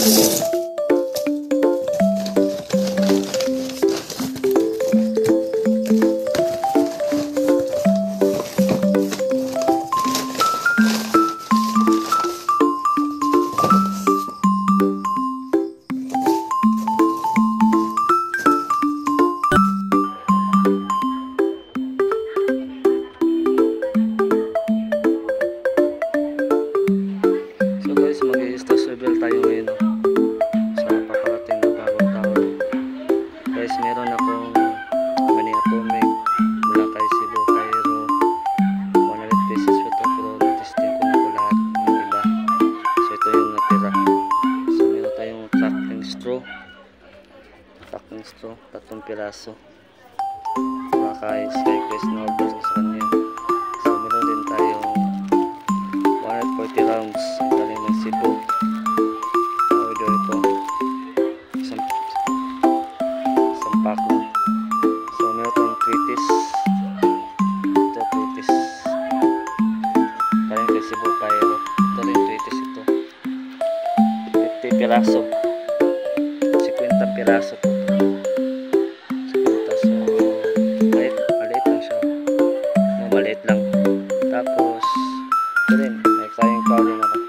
Meron akong mini atomic mula kay Cebu, Cairo, 100 pieces ito, pero natesting ko na po lahat ng iba. So ito yung natira. So meron tayong tracking straw, 3 piraso mula kay Skyquest na order sa kanya. So meron din tayong 140 rounds galing ng Cebu, order ito, isang pack lang. So meron tayong tweeties, ito tweeties galing kay Cebu, Cairo. Ito rin tweeties, ito 50 piraso, 50 piraso po. So maliit lang siya, maliit lang. Tapos ito rin, may flying powder ako,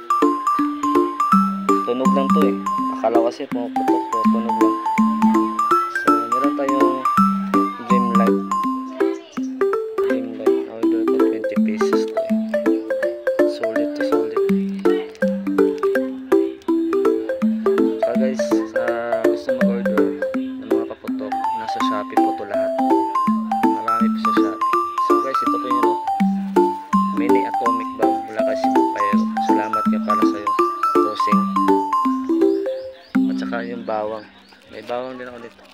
tunog lang to akala kasi pumuputok, pero tunog lang. So meron tayong Dreamlight, order ko 20 pieces to solid to solid. So guys, sa gusto mag-order ng mga kaputok, nasa Shopee po to lahat, marami po sa Shopee. So guys, ito po yung mini atomic bomb mula kay Cebu, Cairo. Salamat ka para sa'yo, bossing. At saka yung bawang, may bawang din ako dito,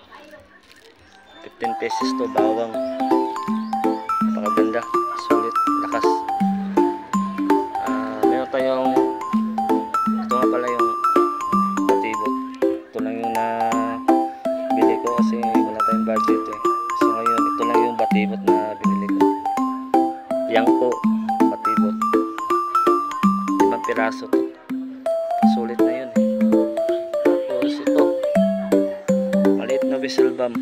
15 pesos to, bawang. Napakaganda, sulit, lakas. Meron tayong, ito nga pala yung batibot. Ito lang yung nabili ko kasi wala tayong budget So ngayon, ito lang yung batibot na binili ko. Yang po, batibot, 5 piraso to. Sulit na yun Tapos ito, maliit na whistle bomb.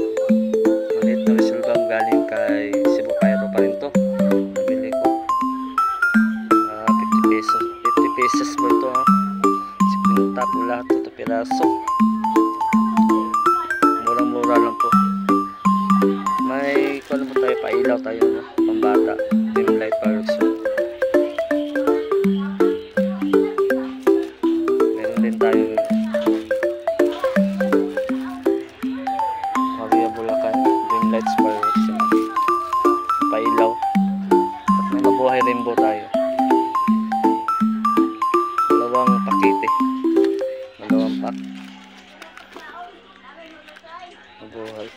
Galing kay Cebu, Cairo pa rin to. Nabili ko 50 pesos. 50 pesos po ito, 50 po lahat ito piraso. Murang mura lang po. May kung ano po tayo, pailaw tayo, pambata, Dreamlight fireworks. Meron din tayo Maria Bulacan Dreamlight fireworks, pailaw. At may mabuhay rainbow tayo, dalawang pakete, dalawang pack mabuhay.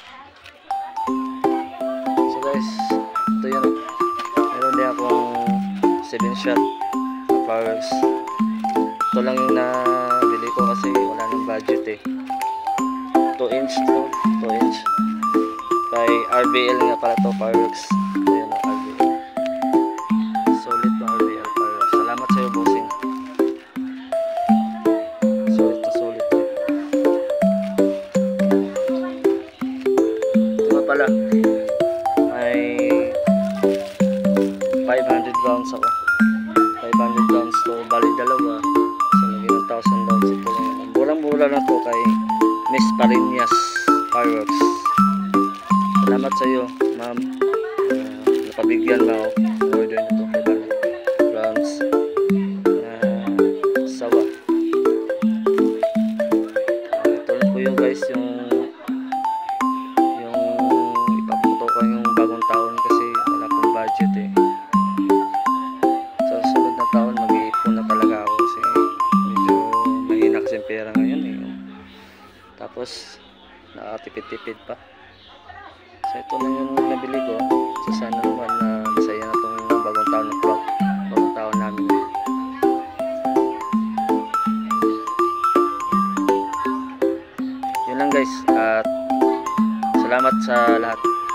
So guys, ito yun. Meron din akong 7 shot na fireworks. Ito lang yung nabili ko kasi wala nang budget 2 inch to, 2 inch kay RBL nga pala to, fireworks. Ito yun ang RBL, solid to RBL fireworks. Salamat sa'yo, bossing. Solid to solid ito nga pala, may 500 rounds ako, 500 rounds to, bali dalawa. So naging 1,000 rounds. Ito lang yun, murang-mura na to kay Miss Parinas Fireworks. Salamat sa iyo, ma'am. Napabigyan mo ako order nito, 500 grams na sawa. Ito lang po yung guys, yung ipaputo ko yung bagong taon kasi wala pong budget So sunod na taon mag-iipon na talaga ako kasi medyo mahina kasi pera ngayon Tapos nakatipid-tipid pa. So ito na yung nabili ko. So sana naman na masaya na itong bagong taon ng vlog, bagong taon namin. Yun lang guys, at salamat sa lahat.